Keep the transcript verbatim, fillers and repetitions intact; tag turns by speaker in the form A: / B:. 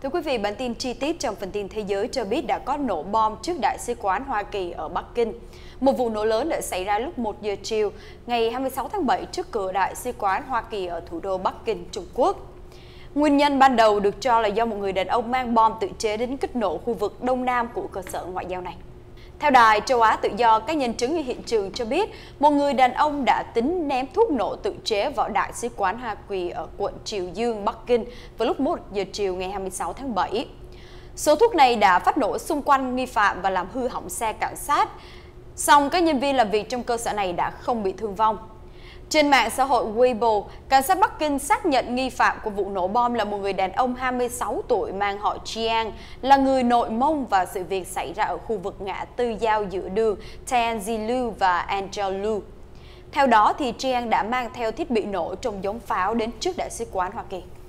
A: Thưa quý vị, bản tin chi tiết trong phần tin thế giới cho biết đã có nổ bom trước Đại sứ quán Hoa Kỳ ở Bắc Kinh. Một vụ nổ lớn đã xảy ra lúc một giờ chiều ngày hai mươi sáu tháng bảy trước cửa Đại sứ quán Hoa Kỳ ở thủ đô Bắc Kinh, Trung Quốc. Nguyên nhân ban đầu được cho là do một người đàn ông mang bom tự chế đến kích nổ khu vực đông nam của cơ sở ngoại giao này. Theo đài Châu Á Tự Do, các nhân chứng ở hiện trường cho biết một người đàn ông đã tính ném thuốc nổ tự chế vào Đại sứ quán Hoa Kỳ ở quận Triều Dương, Bắc Kinh vào lúc một giờ chiều ngày hai mươi sáu tháng bảy. Số thuốc này đã phát nổ xung quanh nghi phạm và làm hư hỏng xe cảnh sát. Song các nhân viên làm việc trong cơ sở này đã không bị thương vong. Trên mạng xã hội Weibo, cảnh sát Bắc Kinh xác nhận nghi phạm của vụ nổ bom là một người đàn ông hai mươi sáu tuổi mang họ Jiang, là người nội Mông và sự việc xảy ra ở khu vực ngã tư giao giữa đường Tianjilu và Angelou. Theo đó, thì Jiang đã mang theo thiết bị nổ trông giống pháo đến trước Đại sứ quán Hoa Kỳ.